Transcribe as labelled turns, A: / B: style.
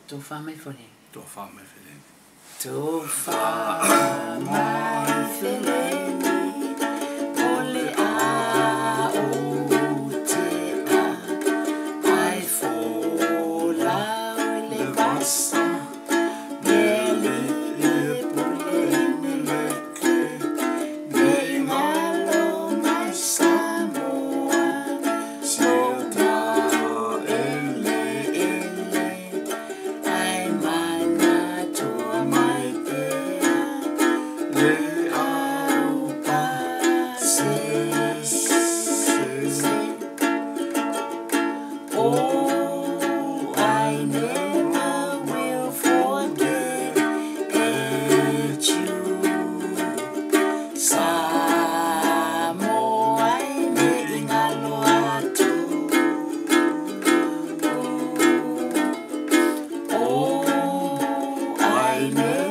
A: Too far, my friend.
B: Too far, my feeling.
A: Too far, my feeling. Ole a utea. Ai fola le basa. Mele le leke. Ngalo mai Samoa. Siota ele. Ai mana tua mai pea. Le au pa se. Oh, I never will forget you. Samoa I ingalo atu. Oh, I never